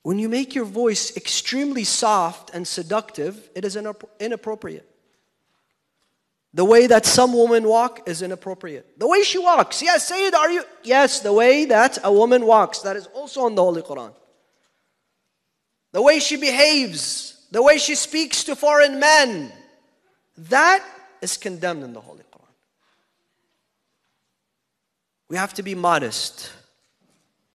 When you make your voice extremely soft and seductive, it is inappropriate. The way that some women walk is inappropriate. The way she walks, yes, Sayyid, are you? Yes, the way that a woman walks, that is also in the Holy Quran. The way she behaves, the way she speaks to foreign men, that is condemned in the Holy Quran. We have to be modest.